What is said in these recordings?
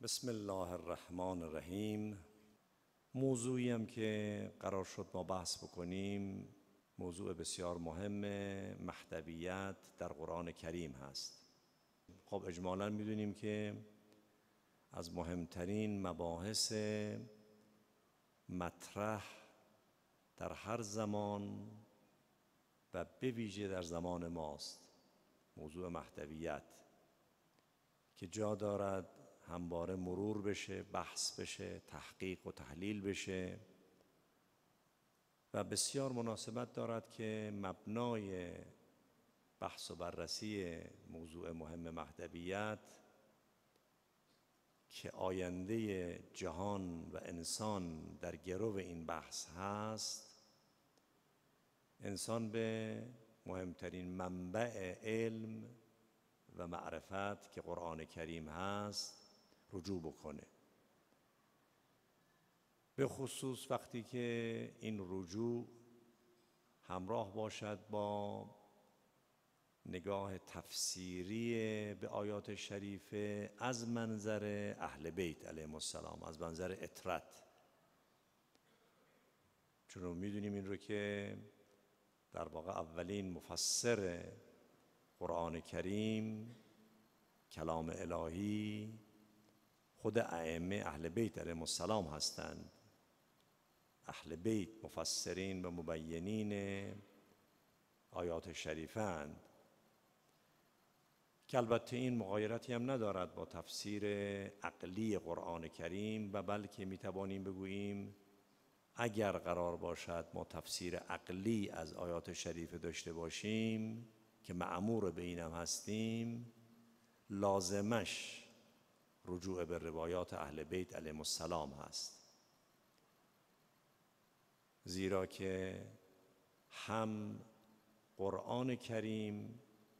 بسم الله الرحمن الرحیم. موضوعی هم که قرار شد ما بحث بکنیم موضوع بسیار مهم مهدویت در قرآن کریم هست. خب اجمالاً میدونیم که از مهمترین مباحث مطرح در هر زمان و به ویژه در زمان ماست موضوع مهدویت که جا دارد همواره مرور بشه، بحث بشه، تحقیق و تحلیل بشه و بسیار مناسبت دارد که مبنای بحث و بررسی موضوع مهم مهدویت که آینده جهان و انسان در گرو این بحث هست، انسان به مهمترین منبع علم و معرفت که قرآن کریم هست رجوع بکنه، به خصوص وقتی که این رجوع همراه باشد با نگاه تفسیری به آیات شریفه از منظر اهل بیت علیهم السلام، از منظر اطرت. چون میدونیم این رو که در واقع اولین مفسر قرآن کریم کلام الهی خود ائمه اهل بیت علیهم السلام هستند. اهل بیت مفسرین و مبینین آیات شریفه اند که البته این مغایرتی هم ندارد با تفسیر عقلی قرآن کریم و بلکه میتوانیم بگوییم اگر قرار باشد ما تفسیر عقلی از آیات شریفه داشته باشیم که مأمور به اینم هستیم، لازمش رجوع به روایات اهل بیت علیهم السلام هست، زیرا که هم قرآن کریم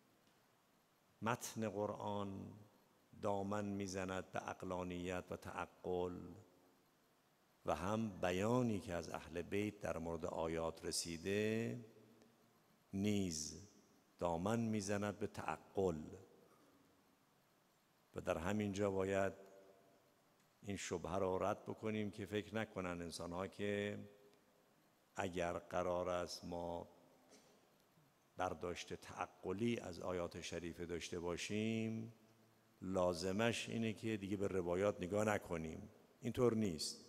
متن قرآن دامن میزند به عقلانیت و تعقل و هم بیانی که از اهل بیت در مورد آیات رسیده نیز دامن میزند به تعقل و در همین جا باید این شبهه را رد بکنیم که فکر نکنن انسان‌ها که اگر قرار است ما برداشت تعقلی از آیات شریفه داشته باشیم لازمش اینه که دیگه به روایات نگاه نکنیم. اینطور نیست.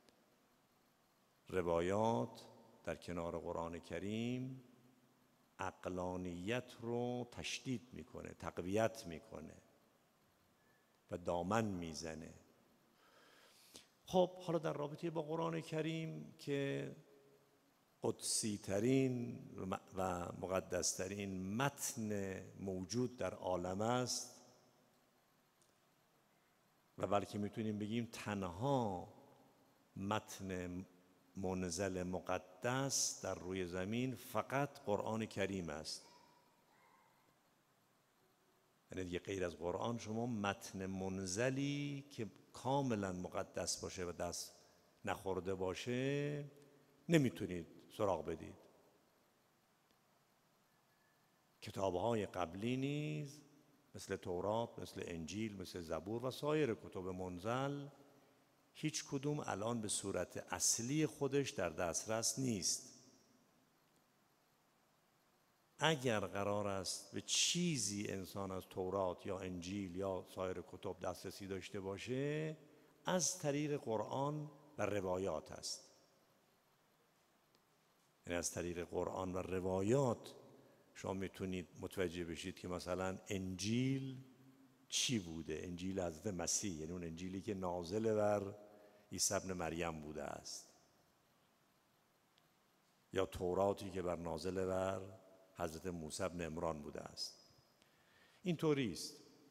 روایات در کنار قرآن کریم عقلانیت رو تشدید میکنه، تقویت میکنه و دامن میزنه. خب حالا در رابطه با قرآن کریم که قدسی ترین و مقدس ترین متن موجود در عالم است و بلکه میتونیم بگیم تنها متن منزل مقدس در روی زمین فقط قرآن کریم است. یعنی دیگه غیر از قرآن شما متن منزلی که کاملا مقدس باشه و دست نخورده باشه نمیتونید سراغ بدید. کتاب‌های قبلی نیز مثل تورات، مثل انجیل، مثل زبور و سایر کتب منزل هیچ کدوم الان به صورت اصلی خودش در دسترس نیست. اگر قرار است به چیزی انسان از تورات یا انجیل یا سایر کتب دسترسی داشته باشه از طریق قرآن و روایات است. یعنی از طریق قرآن و روایات شما میتونید متوجه بشید که مثلا انجیل چی بوده. انجیل حضرت مسیح، یعنی اون انجیلی که نازل بر عیسی ابن مریم بوده است، یا توراتی که نازل بر حضرت موسی ابن عمران بوده است. اینطوری است.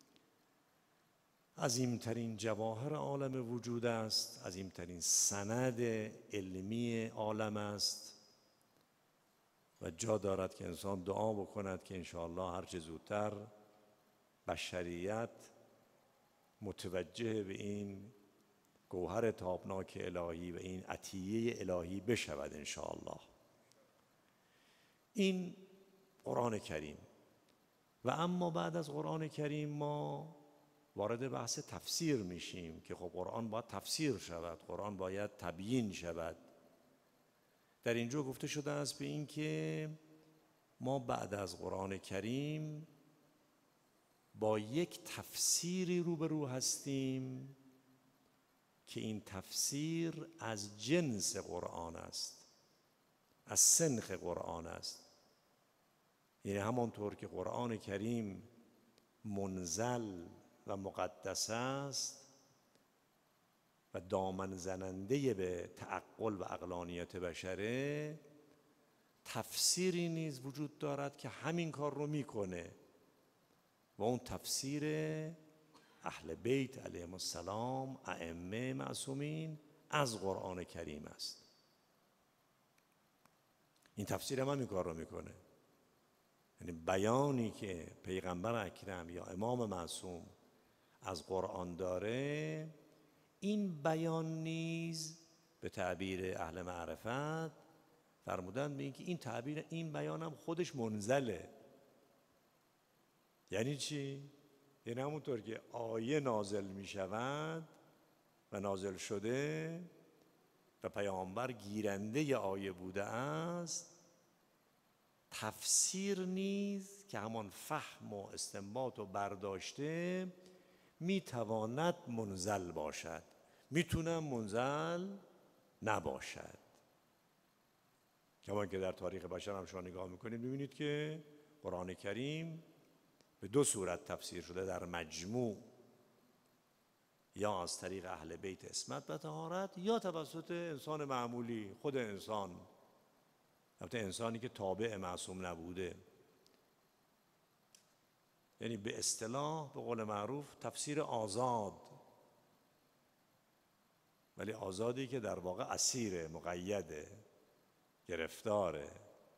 عظیمترین جواهر عالم وجود است، عظیمترین سند علمی عالم است و جا دارد که انسان دعا بکند که انشاءالله هر چه زودتر بشریت متوجه به این گوهر تابناک الهی و این عطیه الهی بشود انشاءالله. این قرآن کریم. و اما بعد از قرآن کریم ما وارد بحث تفسیر میشیم که خب قرآن باید تفسیر شود، قرآن باید تبیین شود. در اینجا گفته شده است به این که ما بعد از قرآن کریم با یک تفسیری روبرو هستیم که این تفسیر از جنس قرآن است، از سنخ قرآن است. یعنی همانطور که قرآن کریم منزل و مقدس است و دامن زننده به تعقل و عقلانیت بشره، تفسیری نیز وجود دارد که همین کار رو میکنه و اون تفسیر اهل بیت علیهم السلام، ائمه معصومین از قرآن کریم است. این تفسیر هم این کار رو میکنه. یعنی بیانی که پیغمبر اکرم یا امام معصوم از قرآن داره، این بیان نیز به تعبیر اهل معرفت فرمودن به این که این تعبیر، این بیان هم خودش منزله. یعنی چی؟ یعنی همونطور که آیه نازل می شود و نازل شده و پیامبر گیرنده ی آیه بوده است، تفسیر نیز که همان فهم و استنباط و برداشته می تواند منزل باشد، میتونه منزل نباشد. کما که در تاریخ بشر هم شما نگاه میکنید میبینید که قرآن کریم به دو صورت تفسیر شده در مجموع، یا از طریق اهل بیت عصمت و طهارت یا توسط انسان معمولی، خود انسان، البته انسانی که تابع معصوم نبوده. یعنی به اصطلاح به قول معروف تفسیر آزاد، ولی آزادی که در واقع اسیره، مقیده، گرفتاره.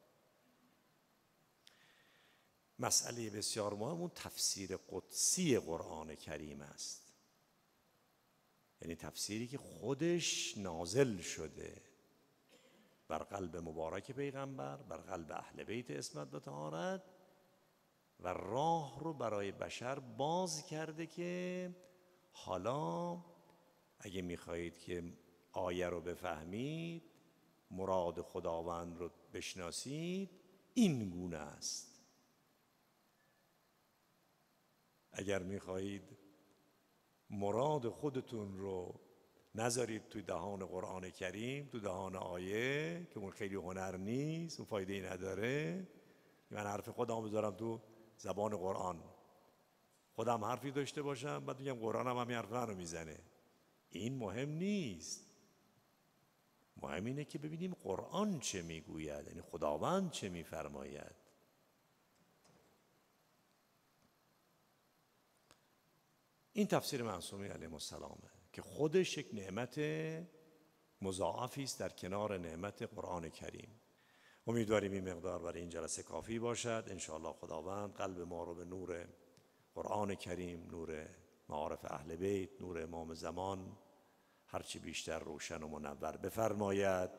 مسئله بسیار مهم اون تفسیر قدسی قرآن کریم است، یعنی تفسیری که خودش نازل شده بر قلب مبارک پیغمبر، بر قلب اهل بیت عصمت و طهارت، و راه رو برای بشر باز کرده که حالا اگه میخواهید که آیه رو بفهمید، مراد خداوند رو بشناسید، این گونه است. اگر میخواهید مراد خودتون رو نذارید توی دهان قرآن کریم، تو دهان آیه که اون خیلی هنر نیست، اون فایده ای نداره، من حرف خودم بذارم تو زبان قرآن، خودم حرفی داشته باشم بعد میگم قرآن هم همین حرف منو میزنه، این مهم نیست. مهم اینه که ببینیم قرآن چه میگوید، یعنی خداوند چه میفرماید. این تفسیر معصومین علیهم السلامه که خودش یک نعمت مضاعفی است در کنار نعمت قرآن کریم. امیدواریم این مقدار برای این جلسه کافی باشد. انشاءالله خداوند قلب ما رو به نور قرآن کریم، نور معارف اهل بیت، نور امام زمان هرچی بیشتر روشن و منور بفرماید.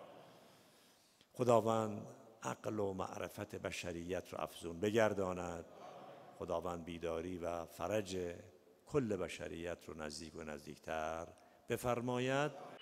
خداوند عقل و معرفت بشریت رو افزون بگرداند. خداوند بیداری و فرج کل بشریت رو نزدیک و نزدیکتر بفرماید.